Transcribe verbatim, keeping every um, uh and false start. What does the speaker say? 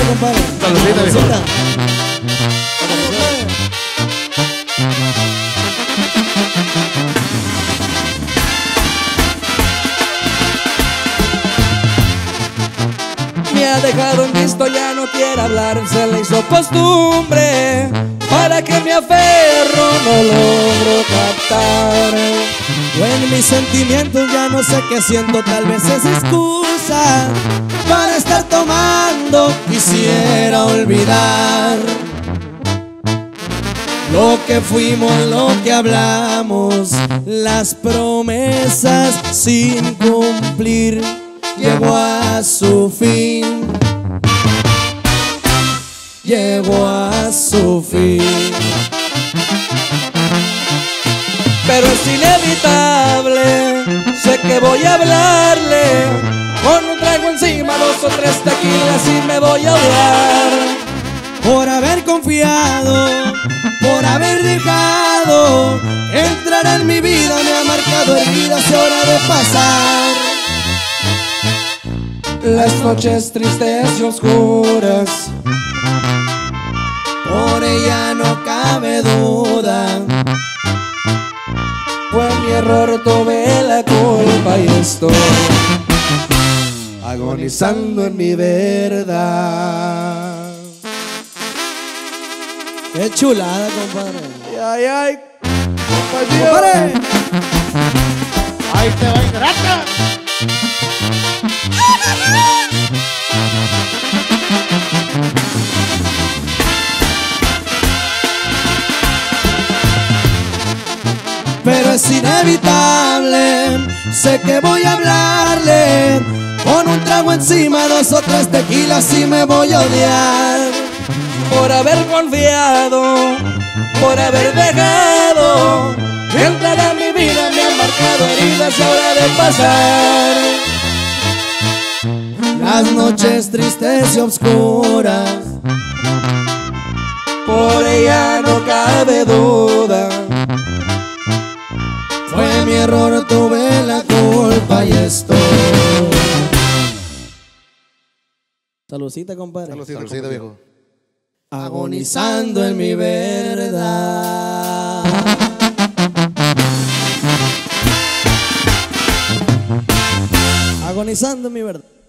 compadre. Saludcita, viejo. Me ha dejado en visto, ya no quiere hablar, se le hizo costumbre. Para que me aferro no logro captar. Yo en mis sentimientos ya no sé qué siento, tal vez es excusa para estar tomando. Quisiera olvidar lo que fuimos, lo que hablamos, las promesas sin cumplir. Llegó a su fin, llegó a su fin. Pero es inevitable, sé que voy a hablarle. Con un trago encima, dos o tres tequilas y me voy a odiar. Por haber confiado, por haber dejado entrar en mi vida, me ha marcado heridas, es hora de pasar. Las noches tristes y oscuras, por ella no cabe duda. Fue mi error, tuve la culpa y estoy agonizando en mi verdad. Qué chulada, compadre. Ay, ay, compadre. Ahí te va, ingrata. Pero es inevitable, sé que voy a hablarle. Con un trago encima, dos o tres tequilas y me voy a odiar. Por haber confiado, por haber dejado entrar a mi vida, me han marcado heridas, es hora de pasar. Las noches tristes y oscuras, por ella no cabe duda. Fue mi error, tuve la culpa y estoy. Saludcita, compadre. Saludcita, Saludcita, viejo. Agonizando en mi verdad. Agonizando en mi verdad.